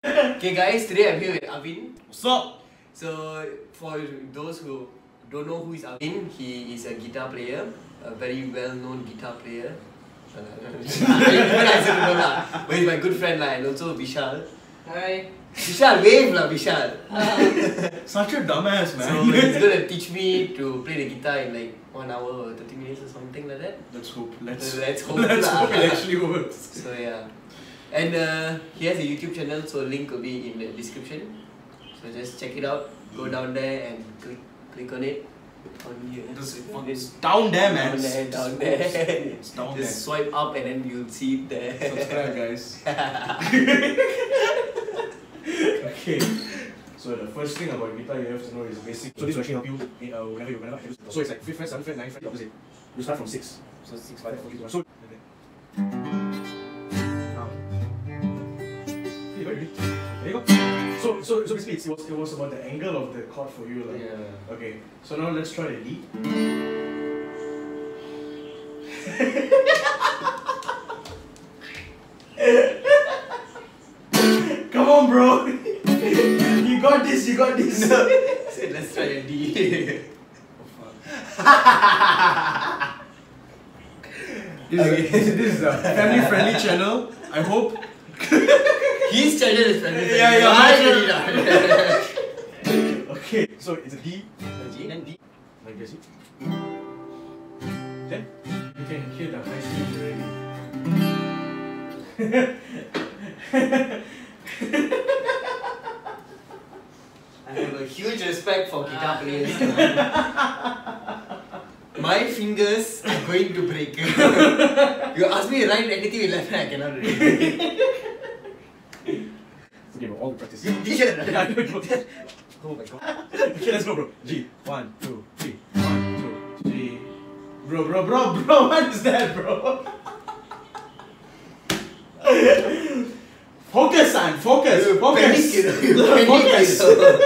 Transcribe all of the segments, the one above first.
Okay guys, today I'm here with Avin. What's up? So for those who don't know who is Avin, he is a guitar player, a very well-known guitar player. But he's my good friend and also Vishal. Hi. Vishal, wave lah Vishal. Such a dumbass, man. So he's gonna teach me to play the guitar in like 1 hour or 30 minutes or something like that. Let's hope. Let's hope Let's lah. hope it actually works. So yeah. And he has a YouTube channel, so link will be in the description. So just check it out. Go down there and click on it. On here. It's down there, man. Down there. It's down Just there. swipe up and then you'll see it there. Subscribe, guys. Okay. So the first thing about guitar you have to know is basic. So this will actually help you whenever you have. So it's like 5th fret, 7th fret, 9th fret, the opposite. You start from 6. So 6, 5, 4, 3, 2, 1. So there you go. So basically it was about the angle of the chord for you. Like. Yeah. Okay. So now let's try the D. Come on, bro. You got this. You got this. No. So let's try a D. This is a family-friendly channel. I hope. His channel is friendly. Yeah, my my channel. Okay, so it's a D. G and D. Like this. Then you can hear the high strings already. I have a huge respect for guitar players. My fingers are going to break. You ask me to write anything with left hand, I cannot read. Okay, but all the practice. You did. Oh my god. Okay, let's go, bro. G. 1, 2, 3. 1, 2, 3. Bro. What is that, bro? Focus, son. Focus. Focus. Focus.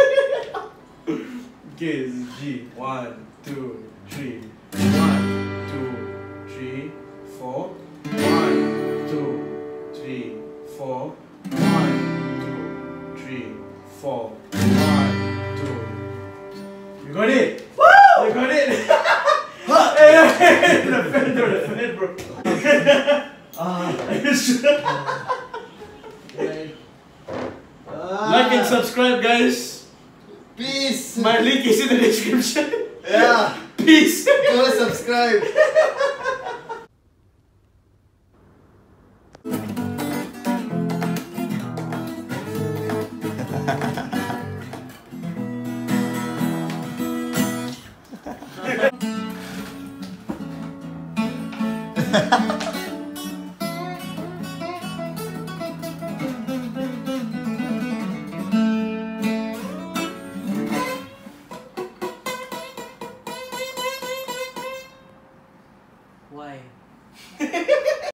Okay, it's G. 1, 2, 3. 1, 2, 3, 4. 1, 2, 3, 4. 1, 2, 3, 4. 1, 2. You got it! Woo! You got it! Hey, the fan, bro. Like and subscribe, guys. Peace. My link is in the description. Yeah. Peace. Go subscribe. Why?